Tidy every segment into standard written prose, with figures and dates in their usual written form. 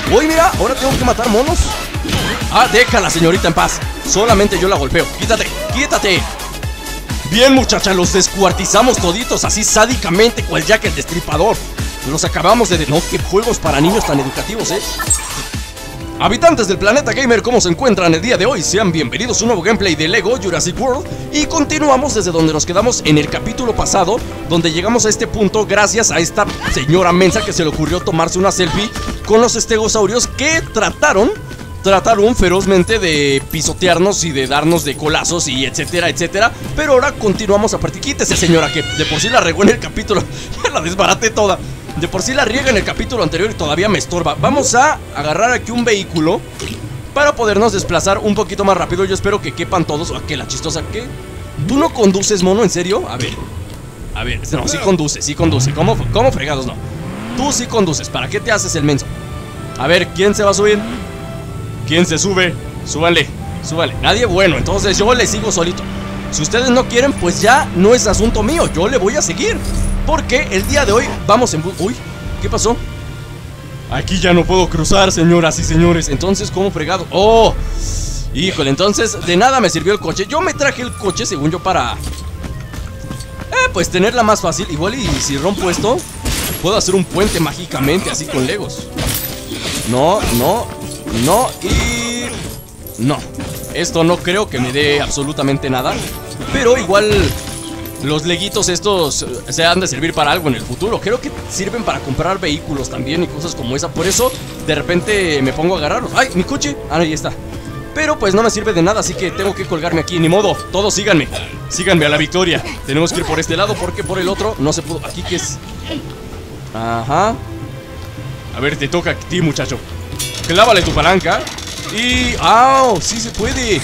Uy, mira, ahora tengo que matar monos. Ah, deja a la señorita en paz. Solamente yo la golpeo. Quítate, quítate. Bien, muchacha, los descuartizamos toditos así sádicamente, cual Jack el Destripador. Los acabamos de... No, qué juegos para niños tan educativos, Habitantes del planeta gamer, ¿cómo se encuentran el día de hoy? Sean bienvenidos a un nuevo gameplay de Lego Jurassic World. Y continuamos desde donde nos quedamos en el capítulo pasado, donde llegamos a este punto gracias a esta señora mensa que se le ocurrió tomarse una selfie con los estegosaurios que trataron ferozmente de pisotearnos y de darnos de colazos y etcétera, etcétera. Pero ahora continuamos a partir. Quítese, señora, que de por sí la regó en el capítulo. Ya la desbaraté toda. De por sí la riega en el capítulo anterior y todavía me estorba. Vamos a agarrar aquí un vehículo para podernos desplazar un poquito más rápido. Yo espero que quepan todos. ¿A qué la chistosa? ¿Qué? ¿Tú no conduces, mono? ¿En serio? A ver, no, sí conduce, sí conduce. ¿Cómo fregados no? Tú sí conduces, ¿para qué te haces el menso? A ver, ¿quién se va a subir? ¿Quién se sube? Súbanle, súbanle. Nadie, bueno, entonces yo le sigo solito. Si ustedes no quieren, pues ya no es asunto mío. Yo le voy a seguir, porque el día de hoy vamos en... Uy, ¿qué pasó? Aquí ya no puedo cruzar, señoras y señores. Entonces, ¿cómo fregado? ¡Oh! Híjole, entonces de nada me sirvió el coche. Yo me traje el coche, según yo, para... pues tenerla más fácil. Igual y si rompo esto, puedo hacer un puente mágicamente, así con legos. No, no, no y... no. Esto no creo que me dé absolutamente nada. Pero igual los leguitos estos se han de servir para algo en el futuro. Creo que sirven para comprar vehículos también y cosas como esa. Por eso de repente me pongo a agarrarlos. ¡Ay, mi coche! Ah, ahí está. Pero pues no me sirve de nada, así que tengo que colgarme aquí. Ni modo, todos síganme. Síganme a la victoria. Tenemos que ir por este lado porque por el otro no se pudo. ¿Aquí qué es? Ajá. A ver, te toca a ti, muchacho. Clávale tu palanca. Y... ¡ah! ¡Sí se puede!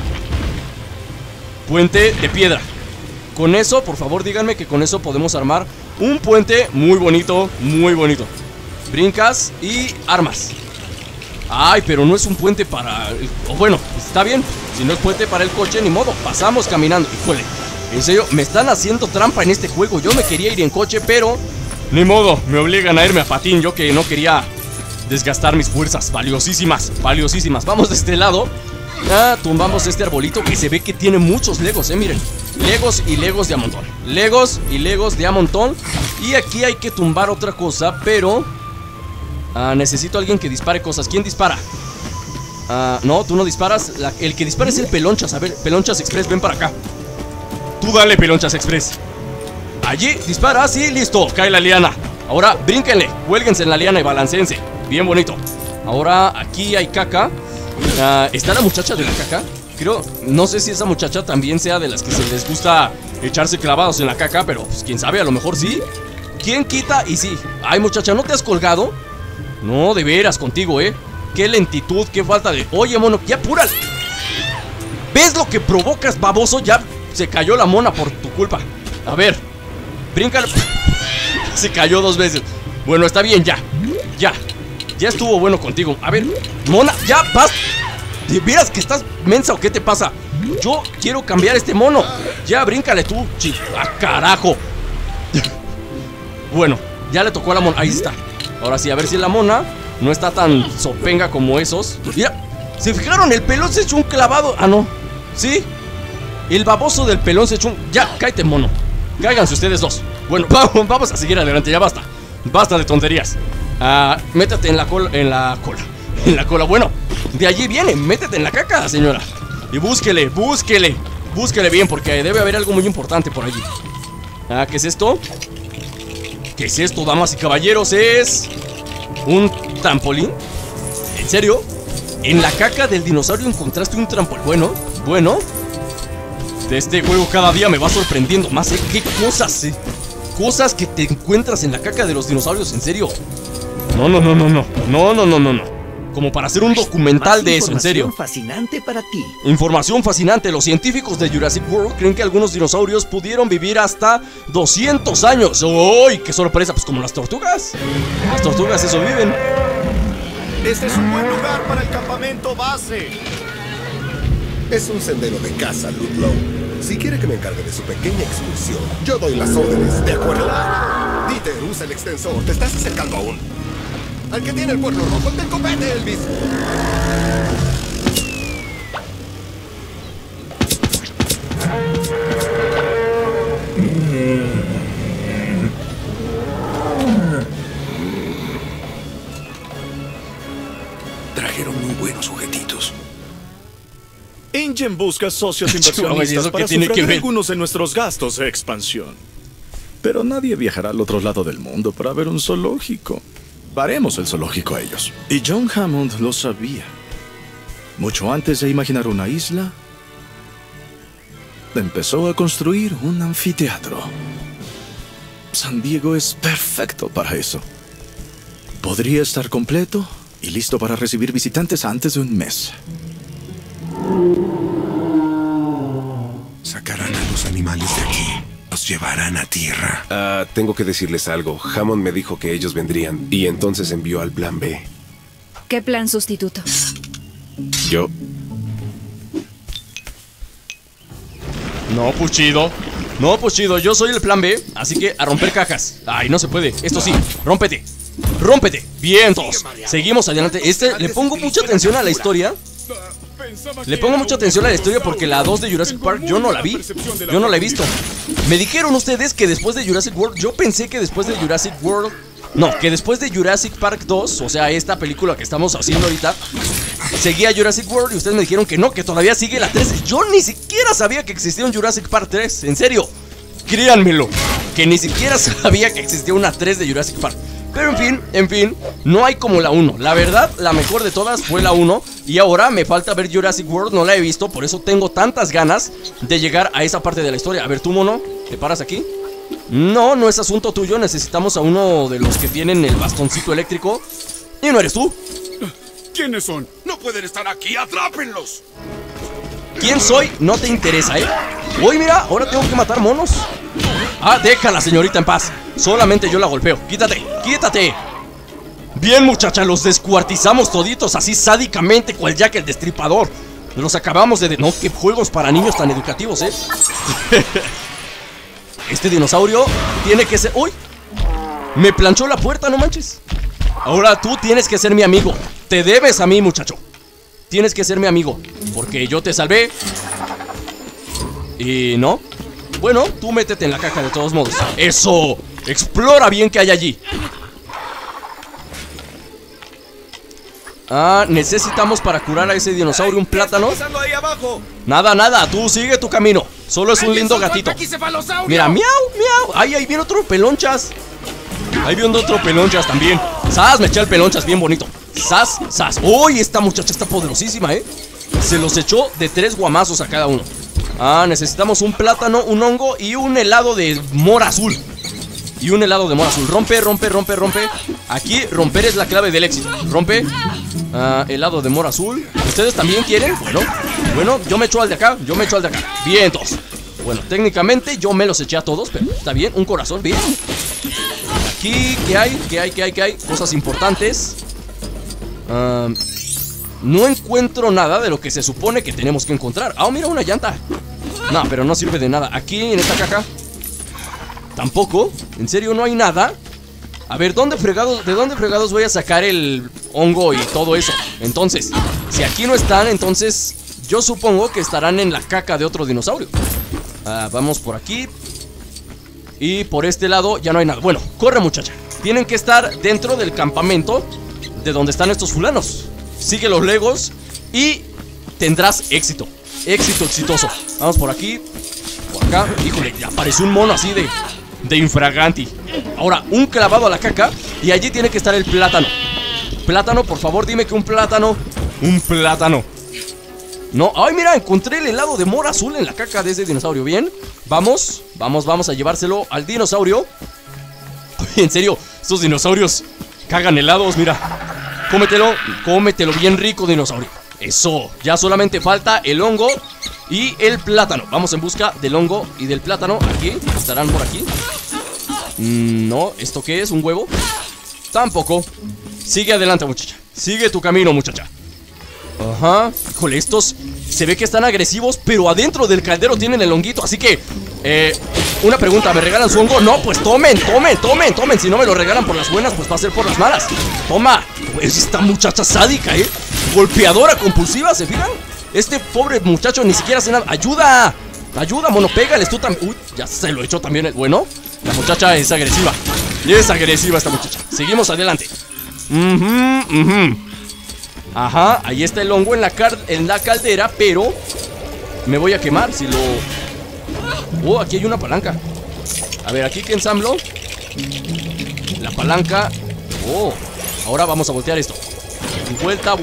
Puente de piedra. Con eso, por favor, díganme que con eso podemos armar un puente muy bonito, muy bonito. Brincas y armas. Ay, pero no es un puente para... bueno, está bien. Si no es puente para el coche, ni modo. Pasamos caminando. Híjole, en serio, me están haciendo trampa en este juego. Yo me quería ir en coche, pero... ni modo, me obligan a irme a patín. Yo que no quería desgastar mis fuerzas valiosísimas, valiosísimas. Vamos de este lado. Tumbamos este arbolito que se ve que tiene muchos legos, miren. Legos y legos de a montón. Legos y legos de a montón. Y aquí hay que tumbar otra cosa, pero... necesito a alguien que dispare cosas. ¿Quién dispara? No, tú no disparas. El que dispara es el Pelonchas. A ver, Pelonchas Express, ven para acá. Tú dale, Pelonchas Express. Allí, dispara, sí, listo. Cae la liana. Ahora, brínquenle, cuélguense en la liana y balancéense. Bien bonito. Ahora, aquí hay caca. ¿Está la muchacha de la caca? Creo, no sé si esa muchacha también sea de las que se les gusta echarse clavados en la caca, pero pues quién sabe, a lo mejor sí. ¿Quién quita? Y sí. Ay, muchacha, ¿no te has colgado? No, de veras, contigo, qué lentitud, qué falta de... Oye, mono, ya apúrale. ¿Ves lo que provocas, baboso? Ya se cayó la mona por tu culpa. A ver, bríncale. Se cayó 2 veces. Bueno, está bien, ya. Ya estuvo bueno contigo. A ver, mona, ya vas. ¿De veras que estás mensa o qué te pasa? Yo quiero cambiar este mono. Ya, bríncale tú, carajo. Bueno, ya le tocó a la mona. Ahí está. Ahora sí, a ver si la mona no está tan sopenga como esos. Mira, ¿se fijaron? El pelón se echó un clavado. Ah, no. ¿Sí? El baboso del pelón se echó un... Ya, cállate, mono. Cáiganse ustedes dos. Bueno, vamos a seguir adelante, ya basta. Basta de tonterías. Métete en la cola. En la cola, bueno. De allí viene, métete en la caca, señora. Y búsquele bien, porque debe haber algo muy importante por allí. ¿Qué es esto? ¿Qué es esto, damas y caballeros? ¿Es un trampolín? ¿En serio? ¿En la caca del dinosaurio encontraste un trampolín? Bueno. De este juego cada día me va sorprendiendo más, ¿Qué cosas, Cosas que te encuentras en la caca de los dinosaurios, ¿en serio? No. Como para hacer un documental de eso, en serio. Información fascinante para ti. Información fascinante. Los científicos de Jurassic World creen que algunos dinosaurios pudieron vivir hasta 200 años. ¡Uy! ¡Qué sorpresa! Pues como las tortugas. Las tortugas eso viven. Este es un buen lugar para el campamento base. Es un sendero de caza, Ludlow. Si quiere que me encargue de su pequeña excursión, yo doy las órdenes, ¿de acuerdo? Dieter, usa el extensor. Te estás acercando aún. Al que tiene el cuerno rojo, te copete, Elvis. Trajeron muy buenos sujetitos. InGen busca socios inversionistas para sufragar algunos de nuestros gastos de expansión. Pero nadie viajará al otro lado del mundo para ver un zoológico. Haremos el zoológico a ellos. Y John Hammond lo sabía. Mucho antes de imaginar una isla, empezó a construir un anfiteatro. San Diego es perfecto para eso. Podría estar completo y listo para recibir visitantes antes de un mes. Sacarán a los animales de aquí. Los llevarán a tierra. Tengo que decirles algo. Hammond me dijo que ellos vendrían y entonces envió al plan B. ¿Qué plan sustituto? Yo... No, Puchido. No, Puchido, yo soy el plan B, así que a romper cajas. Ay, no se puede. Esto sí, rómpete. Rómpete. Bien, todos. Seguimos adelante. Le pongo mucha atención a la historia. Le pongo mucha atención a la historia porque la 2 de Jurassic Park yo no la vi. Yo no la he visto. Me dijeron ustedes que después de Jurassic World, yo pensé que después de Jurassic World, no, que después de Jurassic Park 2, o sea, esta película que estamos haciendo ahorita, seguía Jurassic World y ustedes me dijeron que no, que todavía sigue la 3. Yo ni siquiera sabía que existía un Jurassic Park 3, en serio. Créanmelo, que ni siquiera sabía que existía una 3 de Jurassic Park. Pero en fin, no hay como la 1. La verdad, la mejor de todas fue la 1. Y ahora me falta ver Jurassic World, no la he visto. Por eso tengo tantas ganas de llegar a esa parte de la historia. A ver, tú, mono, ¿te paras aquí? No, no es asunto tuyo. Necesitamos a uno de los que tienen el bastoncito eléctrico. Y no eres tú. ¿Quiénes son? No pueden estar aquí, atrápenlos. ¿Quién soy? No te interesa, ¿eh? Uy, mira, ahora tengo que matar monos. Ah, déjala, señorita, en paz. Solamente yo la golpeo. Quítate, quítate. Bien, muchacha, los descuartizamos toditos así sádicamente, cual Jack el Destripador. Los acabamos de... No, qué juegos para niños tan educativos, ¿eh? Este dinosaurio tiene que ser... ¡Uy! Me planchó la puerta, no manches. Ahora tú tienes que ser mi amigo. Te debes a mí, muchacho. Tienes que ser mi amigo, porque yo te salvé. Y no. Bueno, tú métete en la caja de todos modos. ¡Eso! Explora bien qué hay allí. Ah, necesitamos para curar a ese dinosaurio un plátano. Nada, nada, tú sigue tu camino. Solo es un lindo gatito. Mira, miau, miau. Ay, ahí viene otro pelonchas. Ahí viene otro pelonchas también. ¡Sas! Me eché el pelonchas bien bonito. ¡Sas! ¡Sas! ¡Uy! Esta muchacha está poderosísima, ¿eh? Se los echó de 3 guamazos a cada uno. Ah, necesitamos un plátano, un hongo y un helado de mora azul. Y un helado de mora azul. Rompe, rompe, rompe, rompe. Aquí romper es la clave del éxito. Rompe. Helado de mora azul. ¿Ustedes también quieren? Bueno, yo me echo al de acá. Yo me echo al de acá. Bien, todos. Bueno, técnicamente yo me los eché a todos, pero está bien, un corazón, bien. Aquí, ¿qué hay? ¿Qué hay? ¿Qué hay? ¿Qué hay? Cosas importantes. No encuentro nada de lo que se supone que tenemos que encontrar. Ah, mira, una llanta. No, pero no sirve de nada. Aquí, en esta caja, tampoco. ¿En serio no hay nada? A ver, ¿de dónde fregados voy a sacar el hongo y todo eso? Entonces, si aquí no están, entonces yo supongo que estarán en la caca de otro dinosaurio. Vamos por aquí. Y por este lado ya no hay nada. Bueno, corre, muchacha. Tienen que estar dentro del campamento de donde están estos fulanos. Sigue los legos y tendrás éxito. Éxito exitoso. Vamos por aquí. Por acá. Híjole, ya apareció un mono así de infraganti. Ahora, un clavado a la caca. Y allí tiene que estar el plátano. Plátano, por favor, dime que un plátano. Un plátano. No, ay, mira, encontré el helado de mora azul en la caca de ese dinosaurio. Bien, vamos a llevárselo al dinosaurio. En serio, estos dinosaurios cagan helados, mira. Cómetelo bien rico, dinosaurio. Eso, ya solamente falta el hongo y el plátano. Vamos en busca del hongo y del plátano. Aquí, estarán por aquí. No, ¿esto qué es? ¿Un huevo? Tampoco. Sigue adelante, muchacha. Sigue tu camino, muchacha. Ajá, híjole, estos se ve que están agresivos, pero adentro del caldero tienen el honguito, así que una pregunta, ¿me regalan su hongo? No, pues tomen. Si no me lo regalan por las buenas, pues va a ser por las malas. Toma. Pues esta muchacha sádica, golpeadora compulsiva, ¿se fijan? Este pobre muchacho ni siquiera hace nada. ¡Ayuda! Ayuda, mono, pégales tú también. Uy, ya se lo echó también el bueno. La muchacha es agresiva. Es agresiva esta muchacha. Seguimos adelante. Ajá, ahí está el hongo en la caldera, pero me voy a quemar si lo... Oh, aquí hay una palanca. A ver, aquí que ensamblo la palanca. Oh, ahora vamos a voltear esto. Vuelta.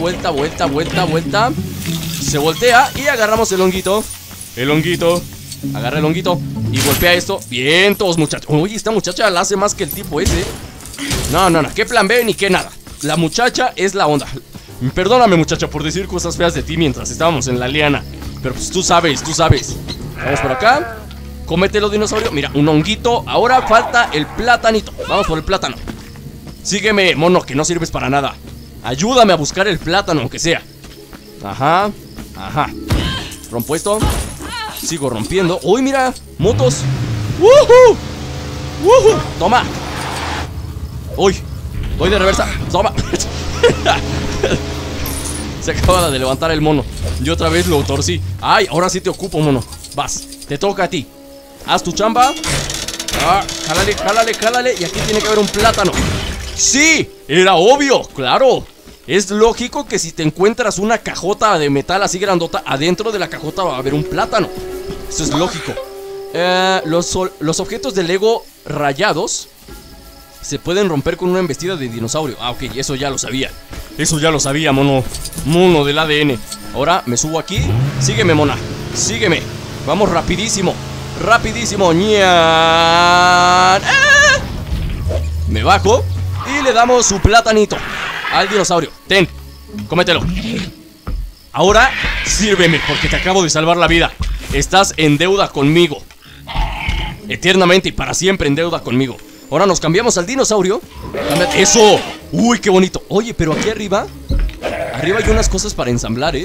Se voltea y agarramos el honguito. Agarra el honguito y golpea esto. Bien, todos muchachos. Oye, esta muchacha la hace más que el tipo ese. No, qué plan B ni qué nada. La muchacha es la onda. Perdóname, muchacha, por decir cosas feas de ti mientras estábamos en la liana. Pero pues tú sabes. Vamos por acá. Cómetelo, dinosaurio. Mira, un honguito. Ahora falta el platanito. Vamos por el plátano. Sígueme, mono, que no sirves para nada. Ayúdame a buscar el plátano, aunque sea. Ajá. Rompo esto. Sigo rompiendo. ¡Uy, mira! ¡Motos! ¡Woohoo! ¡Toma! ¡Uy! Voy de reversa. ¡Toma! Se acaba de levantar el mono. Yo otra vez lo torcí. ¡Ay! Ahora sí te ocupo, mono. Vas. Te toca a ti. Haz tu chamba. Jálale. Y aquí tiene que haber un plátano. ¡Sí! Era obvio. ¡Claro! Es lógico que si te encuentras una cajota de metal así grandota, adentro de la cajota va a haber un plátano. Eso es lógico. Los objetos de Lego rayados se pueden romper con una embestida de dinosaurio. Ah, ok, eso ya lo sabía. Mono del ADN. Ahora me subo aquí. Sígueme, mona. Sígueme. Vamos rapidísimo. ¡Ñan! Me bajo y le damos su platanito al dinosaurio. Ten, cómetelo. Ahora sírveme, porque te acabo de salvar la vida. Estás en deuda conmigo. Eternamente y para siempre en deuda conmigo. Ahora nos cambiamos al dinosaurio. ¡Eso! ¡Uy, qué bonito! Oye, pero aquí arriba hay unas cosas para ensamblar,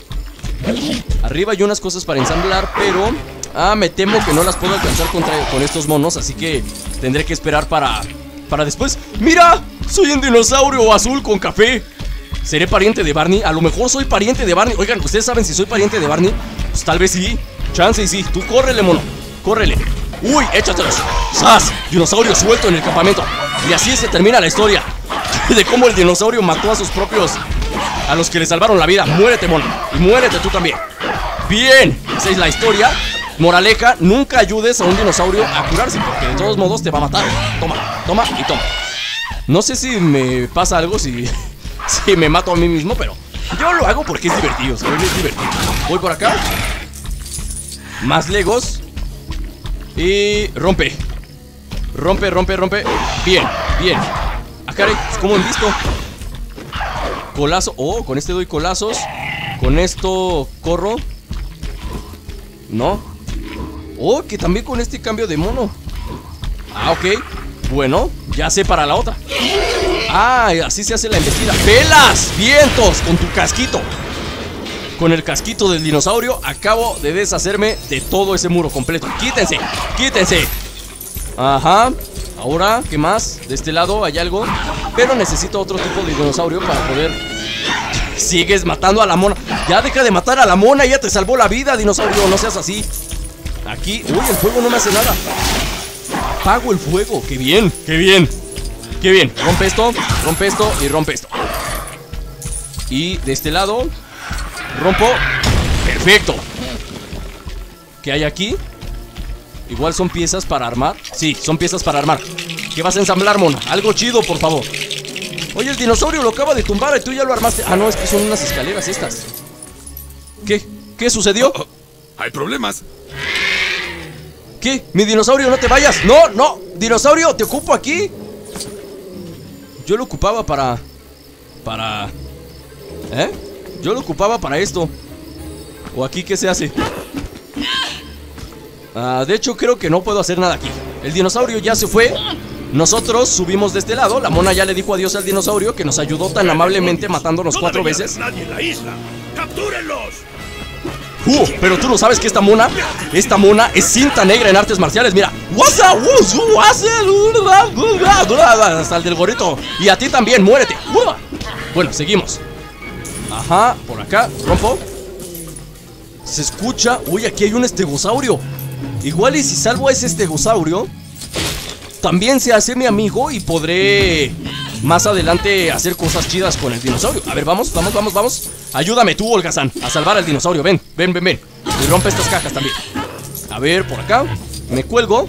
pero... me temo que no las puedo alcanzar con estos monos. Así que tendré que esperar para después. ¡Mira! Soy un dinosaurio azul con café. ¿Seré pariente de Barney? A lo mejor soy pariente de Barney. Oigan, ¿ustedes saben si soy pariente de Barney? Pues tal vez sí. Chance y sí. Tú córrele, mono. Córrele. ¡Uy! ¡Échatelos! ¡Sas! Dinosaurio suelto en el campamento. Y así se termina la historia de cómo el dinosaurio mató a sus propios... a los que le salvaron la vida. Muérete, mono. Y muérete tú también. Bien. Esa es la historia. Moraleja, nunca ayudes a un dinosaurio a curarse, porque de todos modos te va a matar. Toma. No sé si me pasa algo, si me mato a mí mismo, pero yo lo hago porque es divertido, ¿sabes? Es divertido. Voy por acá. Más Legos. Y rompe. Bien. Ah, caray, ¿cómo han visto? Colazo. Oh, con este doy colazos. Con esto corro. No. Oh, que también con este cambio de mono. Ah, ok. Bueno, ya sé para la otra. Ah, así se hace la embestida. ¡Pelas! ¡Vientos! Con tu casquito. Con el casquito del dinosaurio acabo de deshacerme de todo ese muro completo. ¡Quítense! Ajá. Ahora, ¿qué más? De este lado hay algo, pero necesito otro tipo de dinosaurio para poder... Sigues matando a la mona. Ya deja de matar a la mona, ya te salvó la vida, dinosaurio. No seas así. Aquí, uy, el fuego no me hace nada. Apago el fuego, qué bien. Rompe esto y rompe esto. Y de este lado rompo. Perfecto. ¿Qué hay aquí? Igual son piezas para armar. Sí, son piezas para armar. ¿Qué vas a ensamblar, mona? Algo chido, por favor. Oye, el dinosaurio lo acaba de tumbar y tú ya lo armaste. Ah, no, es que son unas escaleras estas. ¿Qué sucedió? Hay problemas. ¿Qué? Mi dinosaurio, no te vayas. No, dinosaurio, te ocupo aquí. Yo lo ocupaba para... Yo lo ocupaba para esto. ¿O aquí qué se hace? De hecho creo que no puedo hacer nada aquí. El dinosaurio ya se fue. Nosotros subimos de este lado. La mona ya le dijo adiós al dinosaurio, que nos ayudó tan amablemente matándonos 4 veces. Nadie en la isla. ¡Captúrenlos! Pero tú no sabes que esta mona es cinta negra en artes marciales. Mira, hasta el del gorrito. Y a ti también, muérete. Bueno, seguimos. Ajá, por acá, rompo. Se escucha. Uy, aquí hay un estegosaurio. Igual y si salvo a ese estegosaurio, también se hace mi amigo y podré más adelante hacer cosas chidas con el dinosaurio. A ver, vamos. Ayúdame tú, Holgazán, a salvar al dinosaurio. Ven. Y rompe estas cajas también. A ver, por acá. Me cuelgo.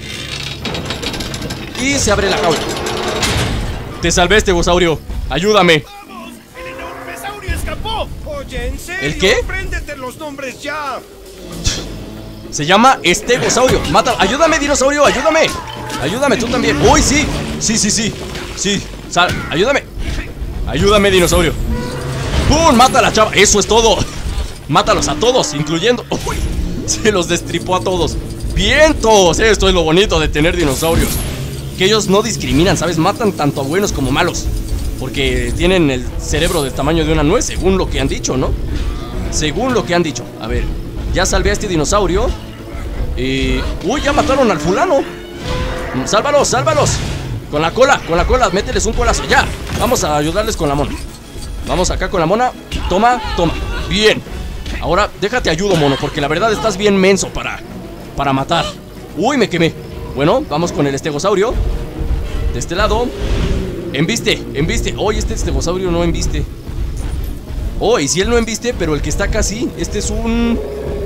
Y se abre la jaula. Te salvé, estegosaurio. Ayúdame. ¡El enormesaurio escapó! Oye, ¿en serio? ¿El qué? ¡Apréndete los nombres ya! Se llama estegosaurio. Mátalo. Ayúdame, dinosaurio, ayúdame. Ayúdame tú también. Uy, sí. Sí. Ayúdame. Ayúdame, dinosaurio. ¡Pum! Mata a la chava. Eso es todo. Mátalos a todos, incluyendo... Uy, se los destripó a todos. ¡Vientos! Esto es lo bonito de tener dinosaurios. Que ellos no discriminan, ¿sabes? Matan tanto a buenos como malos. Porque tienen el cerebro del tamaño de una nuez, según lo que han dicho, ¿no? Según lo que han dicho. A ver, ya salvé a este dinosaurio. Uy, ya mataron al fulano. Sálvalos. Con la cola, mételes un colazo, ya. Vamos a ayudarles con la mona. Vamos acá con la mona. Toma. Bien. Ahora, déjate ayudo, mono, porque la verdad estás bien menso para matar. Uy, me quemé. Bueno, vamos con el estegosaurio. De este lado. Embiste. Oye, este estegosaurio no embiste. Oh, y si él no embiste, pero el que está acá sí. Este es un...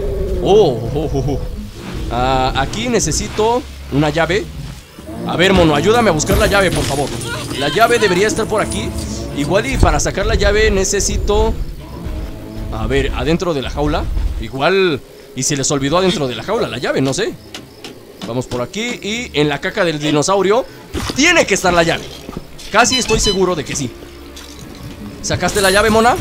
aquí necesito una llave. A ver, mono, ayúdame a buscar la llave, por favor. La llave debería estar por aquí. Igual y para sacar la llave necesito... A ver, adentro de la jaula. Igual... Y se les olvidó adentro de la jaula la llave, no sé. Vamos por aquí y en la caca del dinosaurio tiene que estar la llave. Casi estoy seguro de que sí. ¿Sacaste la llave, mona?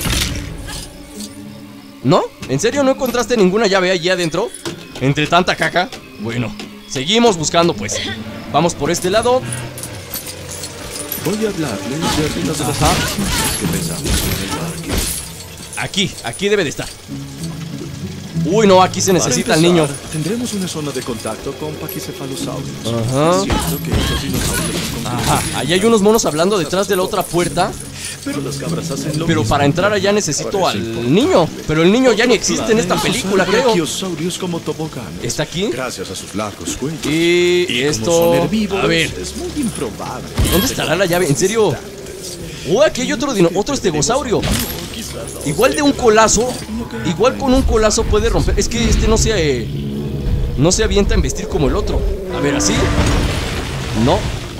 ¿No? ¿En serio no encontraste ninguna llave allí adentro? Entre tanta caca. Bueno, seguimos buscando pues. Vamos por este lado. Voy a hablarles de algunas de las cosas que pensamos en el parque. Aquí debe de estar. Uy, no, aquí se necesita el niño. Tendremos una zona de contacto con paquicefalosaurios. Ajá. Siento que estos dinosaurios Ajá, ahí hay unos monos hablando detrás de la otra puerta. Pero las cabras hacen lo Pero mismo. para entrar allá necesito al niño. Pero el niño ya ni existe en esta película, creo. Brachiosaurios como toboganes. ¿Está aquí? Gracias a sus largos cuellos. Y como esto... son herbívoros, A ver, es muy improbable. ¿dónde estará la llave? ¿En serio? Aquí hay otro estegosaurio. Igual de un colazo. Igual con un colazo puede romper. Es que este no se avienta a embestir como el otro. A ver, así. No.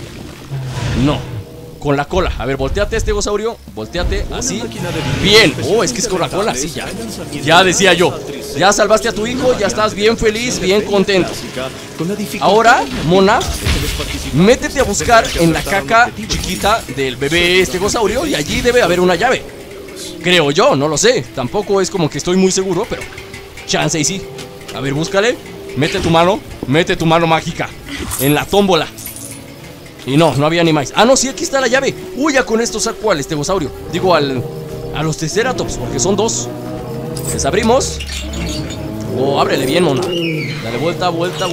Con la cola. A ver, volteate, estegosaurio. Volteate, así. Bien. Es que es con la cola, sí, ya. Ya decía yo. Ya salvaste a tu hijo, ya estás bien feliz, bien contento. Ahora, mona, métete a buscar en la caca chiquita del bebé estegosaurio y allí debe haber una llave. Creo yo, no lo sé. Tampoco es como que estoy muy seguro, pero chance y sí. A ver, búscale. Mete tu mano mágica en la tómbola. Y no había ni más. No, sí, aquí está la llave. Uy, ya con esto saco al estegosaurio. Digo, a los triceratops, porque son dos. Les abrimos. Ábrele bien, mona. Dale vuelta.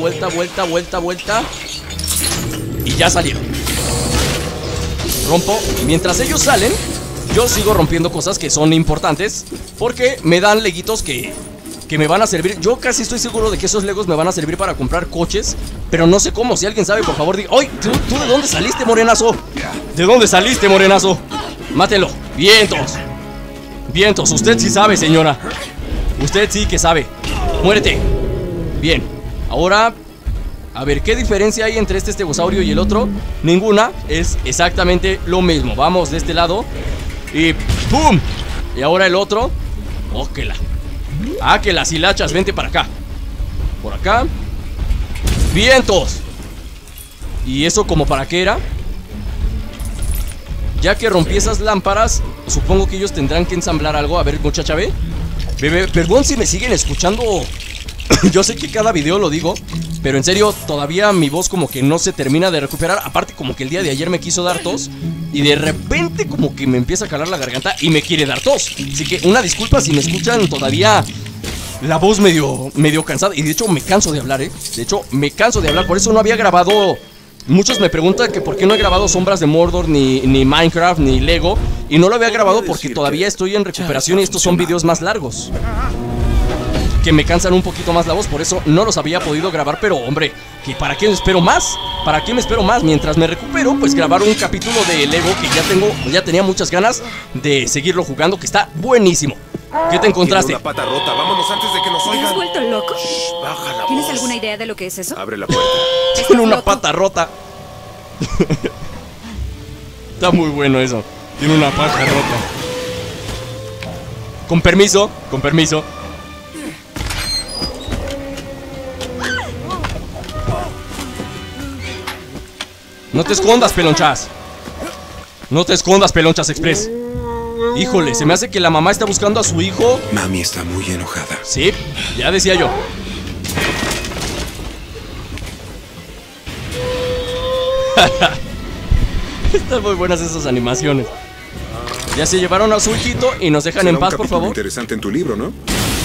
Y ya salieron. Rompo. Mientras ellos salen, yo sigo rompiendo cosas que son importantes, porque me dan leguitos que me van a servir. Yo casi estoy seguro de que esos legos me van a servir para comprar coches, pero no sé cómo. Si alguien sabe, por favor, diga. ¡Ay! ¿Tú de dónde saliste, morenazo? ¿De dónde saliste, morenazo? Mátelo. Vientos, usted sí sabe, señora. Usted sí que sabe. Muérete. Bien. Ahora, a ver, ¿qué diferencia hay entre este estegosaurio y el otro? Ninguna. Es exactamente lo mismo. Vamos de este lado. Y ¡pum! Y ahora el otro. Que las hilachas, vente para acá. Por acá. ¡Vientos! ¿Y eso como para qué era? Ya que rompí esas lámparas, supongo que ellos tendrán que ensamblar algo. A ver, muchacha, ve. Perdón si me siguen escuchando. Yo sé que cada video lo digo, pero en serio, todavía mi voz como que no se termina de recuperar. Aparte como que el día de ayer me quiso dar tos y de repente como que me empieza a calar la garganta y me quiere dar tos. Así que una disculpa si me escuchan todavía la voz medio cansada. Y de hecho me canso de hablar, De hecho me canso de hablar. Por eso no había grabado. Muchos me preguntan que por qué no he grabado Sombras de Mordor, ni Minecraft, ni Lego. Y no lo había grabado porque todavía estoy en recuperación y estos son videos más largos, que me cansan un poquito más la voz. Por eso no los había podido grabar. Pero hombre, ¿que ¿para qué me espero más? ¿Para qué me espero más? Mientras me recupero, pues grabar un capítulo de Lego que ya tenía muchas ganas de seguirlo jugando, que está buenísimo. ¿Qué te encontraste? Tiene una pata rota, vámonos antes de que nos ¿Te has oigan. vuelto loco? Shh, baja la ¿Tienes voz. alguna idea de lo que es eso? Abre la puerta. Tiene una pata rota. Está muy bueno eso. Tiene una pata rota. Con permiso, con permiso. No te escondas, Pelonchas. No te escondas, Pelonchas Express. Híjole, se me hace que la mamá está buscando a su hijo. Mami está muy enojada. Sí, ya decía yo. Están muy buenas esas animaciones. Ya se llevaron a su hijito y nos dejan en paz, por favor. Interesante en tu libro, ¿no?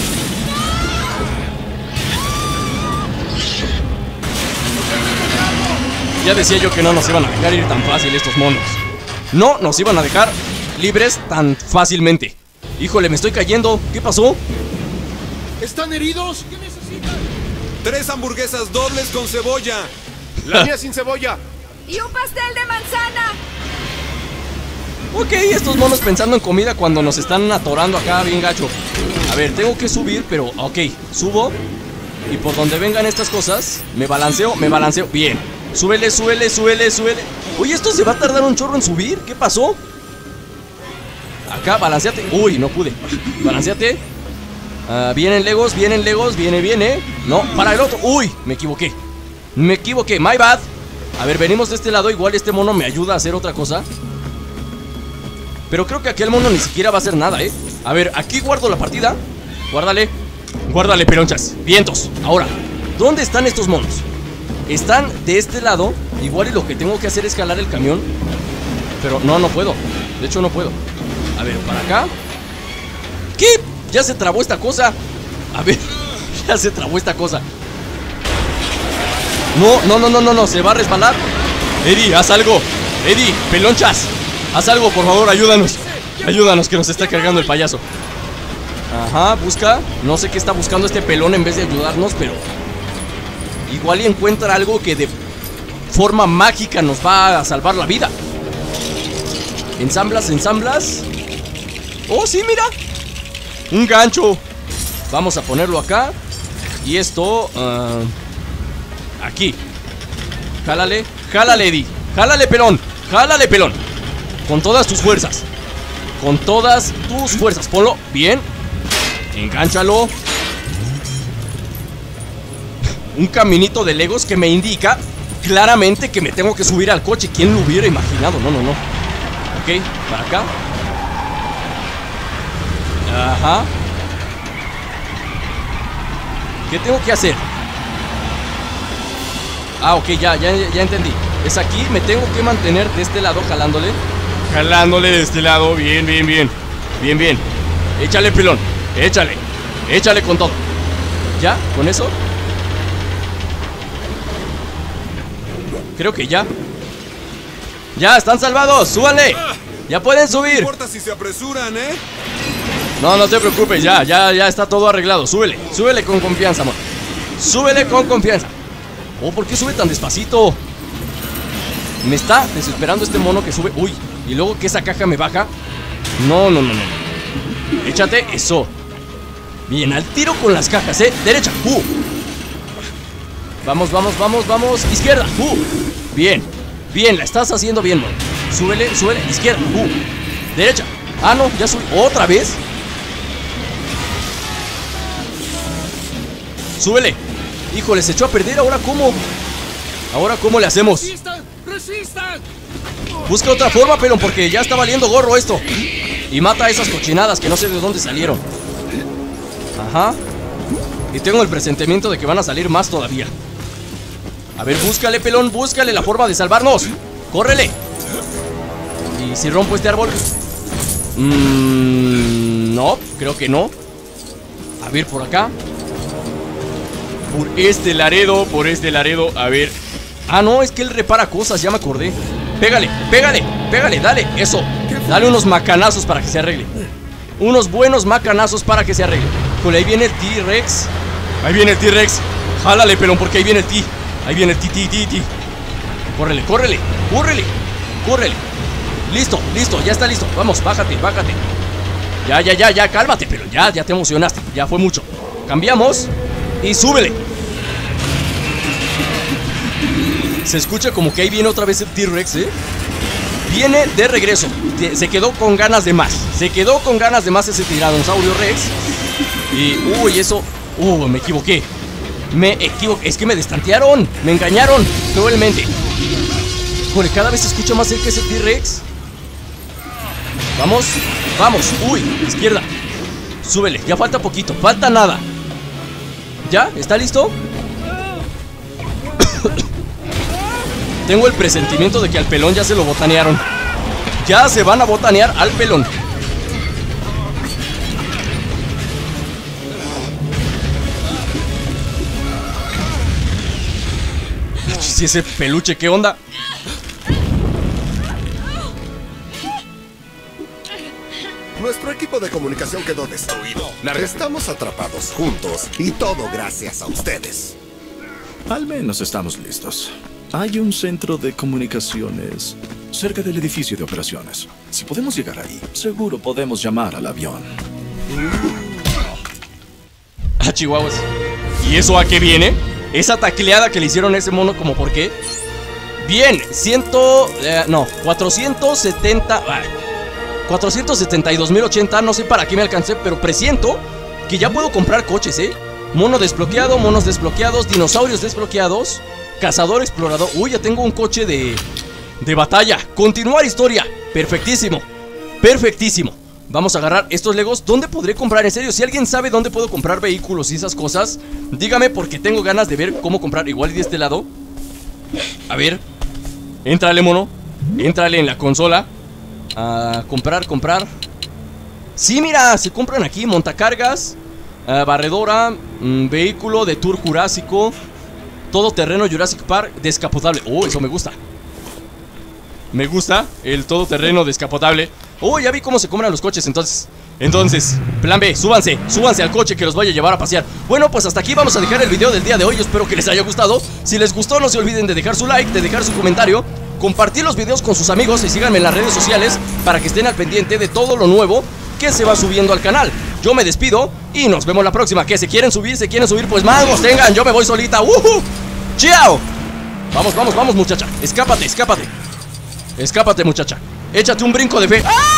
Ya decía yo que no nos iban a dejar ir tan fácil estos monos. No nos iban a dejar libres tan fácilmente. Híjole, me estoy cayendo. ¿Qué pasó? ¿Están heridos? ¿Qué necesitan? 3 hamburguesas dobles con cebolla. La mía sin cebolla. ¡Y un pastel de manzana! Ok, estos monos pensando en comida cuando nos están atorando acá bien gacho. A ver, tengo que subir, pero ok, subo. Y por donde vengan estas cosas, me balanceo. Bien, súbele, súbele, súbele, súbele. Oye, esto se va a tardar un chorro en subir. ¿Qué pasó? Acá, balanceate. Uy, no pude. Balanceate. Vienen Legos, viene. No, para el otro. Uy, me equivoqué, my bad. A ver, venimos de este lado. Igual este mono me ayuda a hacer otra cosa. Pero creo que aquel mono ni siquiera va a hacer nada, A ver, aquí guardo la partida. Guárdale, Pelonchas. Vientos. Ahora, ¿dónde están estos monos? Están de este lado. Igual y lo que tengo que hacer es jalar el camión. Pero no puedo. De hecho no puedo. A ver, para acá. ¿Qué? Ya se trabó esta cosa. A ver, ya se trabó esta cosa. No, se va a resbalar. Eddie, haz algo. Eddie, Pelonchas, haz algo, por favor, ayúdanos. Ayúdanos, que nos está cargando el payaso. Ajá, busca. No sé qué está buscando este pelón en vez de ayudarnos, pero igual y encuentra algo que de forma mágica nos va a salvar la vida. Ensamblas. Oh, sí, mira. Un gancho. Vamos a ponerlo acá. Y esto aquí. Jálale, Eddie. Jálale, pelón. Con todas tus fuerzas. Ponlo bien. Engánchalo. Un caminito de Legos que me indica claramente que me tengo que subir al coche. ¿Quién lo hubiera imaginado? No. Ok, para acá. Ajá. ¿Qué tengo que hacer? Ah, ok, ya entendí. Es aquí, me tengo que mantener de este lado jalándole. Jalándole de este lado, bien. Échale, pelón, échale con todo. ¿Ya? ¿Con eso? Creo que ya. Ya, están salvados, súbanle. Ya pueden subir. No importa si se apresuran, No te preocupes, ya está todo arreglado. Súbele con confianza, amor. Súbele con confianza. Oh, ¿por qué sube tan despacito? Me está desesperando este mono que sube. Uy, y luego que esa caja me baja. No. Échate, eso. Bien, al tiro con las cajas, derecha, Vamos. Izquierda, Bien, la estás haciendo bien, mono. Súbele, izquierda, derecha. Ah, no, ya subí. ¿Otra vez? Súbele. Híjole, se echó a perder. ¿Ahora cómo? ¿Cómo le hacemos? ¡Resistan! Busca otra forma, pelón, porque ya está valiendo gorro esto. Y mata a esas cochinadas que no sé de dónde salieron. Ajá. Y tengo el presentimiento de que van a salir más todavía. A ver, búscale, pelón, búscale la forma de salvarnos. ¡Córrele! ¿Y si rompo este árbol? No, creo que no. A ver, por acá. Por este Laredo, a ver. Ah, no, es que él repara cosas, ya me acordé. Pégale, pégale, pégale, dale, eso. Dale unos macanazos para que se arregle. Unos buenos macanazos para que se arregle. Ahí viene el T-Rex. Ahí viene el T-Rex. Jálale, pelón, porque ahí viene el T. Ahí viene el T. Córrele, córrele, córrele, córrele. Listo, listo, ya está listo. Vamos, bájate, bájate. Ya, cálmate, pero ya te emocionaste. Ya fue mucho. Cambiamos y súbele. Se escucha como que ahí viene otra vez el T-Rex, ¿eh? Viene de regreso. Se quedó con ganas de más. Se quedó con ganas de más ese Tiranosaurio Rex. Y, uy, eso. Me equivoqué. Es que me destantearon. Me engañaron cruelmente. Joder, cada vez se escucha más cerca ese T-Rex. Vamos, vamos. Uy, izquierda. Súbele, ya falta poquito. Falta nada. ¿Ya? ¿Está listo? Tengo el presentimiento de que al pelón ya se lo botanearon. Ya se van a botanear al pelón. Si ese peluche, ¿qué onda? Nuestro equipo de comunicación quedó destruido. Estamos atrapados juntos y todo gracias a ustedes. Al menos estamos listos. Hay un centro de comunicaciones cerca del edificio de operaciones. Si podemos llegar ahí, seguro podemos llamar al avión. Ah, chihuahuas. ¿Y eso a qué viene? Esa tacleada que le hicieron a ese mono, ¿como por qué? Bien, 472.080, no sé para qué me alcancé, pero presiento que ya puedo comprar coches, ¿eh? Mono desbloqueado, monos desbloqueados, dinosaurios desbloqueados, cazador, explorador. Uy, ya tengo un coche de batalla. Continuar historia. Perfectísimo. Perfectísimo. Vamos a agarrar estos legos. ¿Dónde podré comprar? En serio, si alguien sabe dónde puedo comprar vehículos y esas cosas, dígame, porque tengo ganas de ver cómo comprar. Igual y de este lado. A ver. Éntrale, mono. Éntrale en la consola. Comprar. Sí, mira, se compran aquí. Montacargas, barredora, vehículo de tour jurásico, todoterreno Jurassic Park descapotable. Oh, eso me gusta. Me gusta el todoterreno descapotable. Oh, ya vi cómo se compran los coches. Entonces, plan B, súbanse al coche que los vaya a llevar a pasear. Bueno, pues hasta aquí vamos a dejar el video del día de hoy. Yo espero que les haya gustado. Si les gustó, no se olviden de dejar su like, de dejar su comentario, compartir los videos con sus amigos y síganme en las redes sociales para que estén al pendiente de todo lo nuevo que se va subiendo al canal. Yo me despido y nos vemos la próxima. Que se quieren subir, pues mangos tengan. Yo me voy solita. ¡Chao! Vamos, muchacha. Escápate, muchacha. Échate un brinco de fe. ¡Ah!